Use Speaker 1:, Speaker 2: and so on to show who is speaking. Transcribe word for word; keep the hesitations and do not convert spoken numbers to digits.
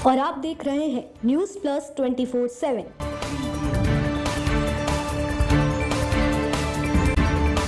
Speaker 1: और आप देख रहे हैं news plus twenty four seven.